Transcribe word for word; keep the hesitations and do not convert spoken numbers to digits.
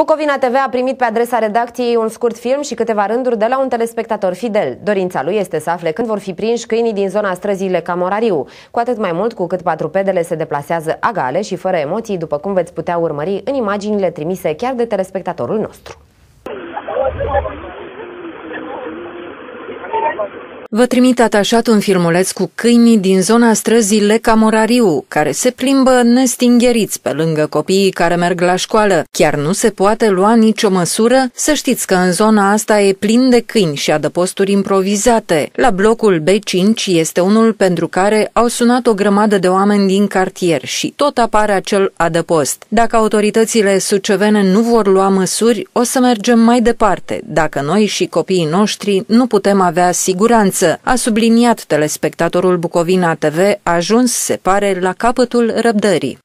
Bucovina T V a primit pe adresa redacției un scurt film și câteva rânduri de la un telespectator fidel. Dorința lui este să afle când vor fi prinși câinii din zona străzii Leca Morariu, cu atât mai mult cu cât patrupedele se deplasează agale și fără emoții, după cum veți putea urmări în imaginile trimise chiar de telespectatorul nostru. Vă trimit atașat un filmuleț cu câinii din zona străzii Leca Morariu, care se plimbă nestingheriți pe lângă copiii care merg la școală. Chiar nu se poate lua nicio măsură? Să știți că în zona asta e plin de câini și adăposturi improvizate. La blocul B cinci este unul pentru care au sunat o grămadă de oameni din cartier și tot apare acel adăpost. Dacă autoritățile sucevene nu vor lua măsuri, o să mergem mai departe, dacă noi și copiii noștri nu putem avea siguranță, a subliniat telespectatorul Bucovina T V, ajuns, se pare, la capătul răbdării.